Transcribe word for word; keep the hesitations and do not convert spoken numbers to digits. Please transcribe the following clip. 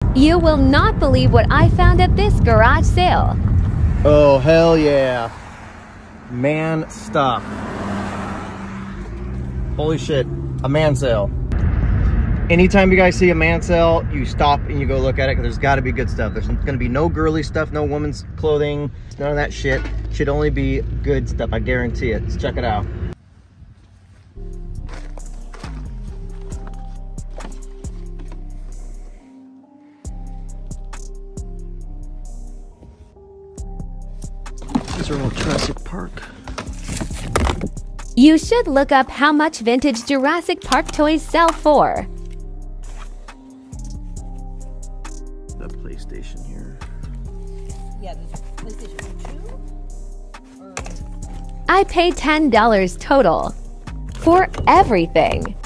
You will not believe what I found at this garage sale. Oh, hell yeah. Man stuff. Holy shit, a man sale. Anytime you guys see a man sale, you stop and you go look at it, because there's got to be good stuff. There's going to be no girly stuff, no woman's clothing, none of that shit. Should only be good stuff, I guarantee it. Let's check it out. These are all Jurassic Park. You should look up how much vintage Jurassic Park toys sell for. The PlayStation here. Yeah, the PlayStation two? Or... I paid ten dollars total for everything.